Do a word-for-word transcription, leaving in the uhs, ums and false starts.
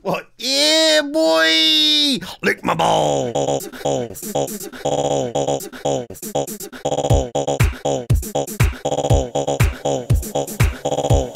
What? Yeah, boy! Lick my balls! Oh, oh, oh, oh, oh, oh, oh, oh, oh, oh, oh, oh, oh, oh, oh.